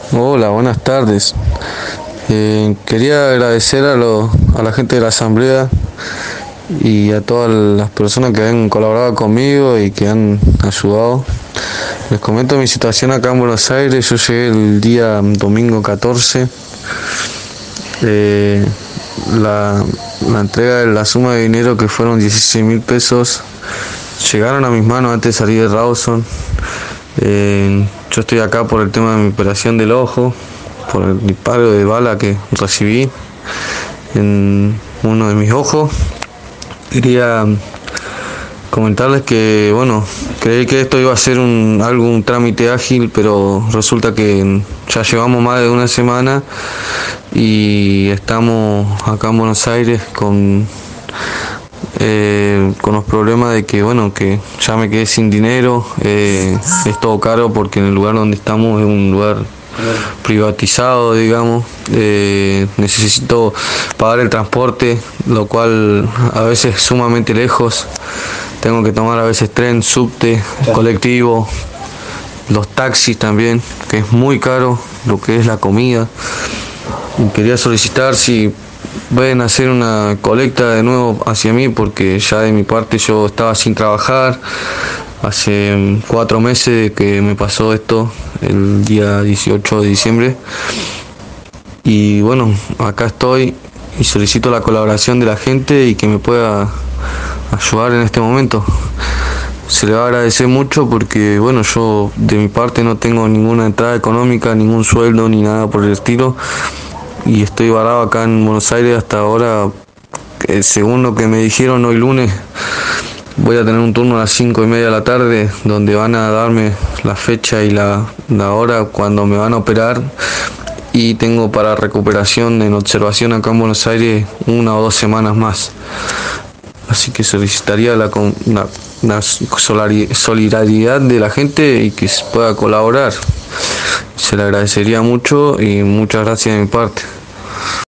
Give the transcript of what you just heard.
Hola, buenas tardes. Quería agradecer a la gente de la asamblea y a todas las personas que han colaborado conmigo y que han ayudado. Les comento mi situación acá en Buenos Aires. Yo llegué el día domingo 14. Eh, la entrega de la suma de dinero, que fueron 16.000 pesos, llegaron a mis manos antes de salir de Rawson. Yo estoy acá por el tema de mi operación del ojo, por el disparo de bala que recibí en uno de mis ojos. Quería comentarles que, bueno, creí que esto iba a ser un trámite ágil, pero resulta que ya llevamos más de una semana y estamos acá en Buenos Aires con los problemas de que, bueno, que ya me quedé sin dinero. Es todo caro porque en el lugar donde estamos es un lugar privatizado, digamos. Necesito pagar el transporte, lo cual a veces es sumamente lejos. Tengo que tomar a veces tren, subte, colectivo, los taxis también, que es muy caro lo que es la comida. Y quería solicitar si pueden hacer una colecta de nuevo hacia mí, porque ya de mi parte yo estaba sin trabajar. Hace 4 meses que me pasó esto, el día 18 de diciembre. Y bueno, acá estoy y solicito la colaboración de la gente y que me pueda ayudar en este momento. Se le va a agradecer mucho porque, bueno, yo de mi parte no tengo ninguna entrada económica, ningún sueldo ni nada por el estilo. Y estoy varado acá en Buenos Aires hasta ahora. Según lo que me dijeron hoy lunes, voy a tener un turno a las 5:30 de la tarde, donde van a darme la fecha y la hora cuando me van a operar. Y tengo para recuperación en observación acá en Buenos Aires 1 o 2 semanas más. Así que solicitaría la solidaridad de la gente y que se pueda colaborar. Se le agradecería mucho y muchas gracias de mi parte.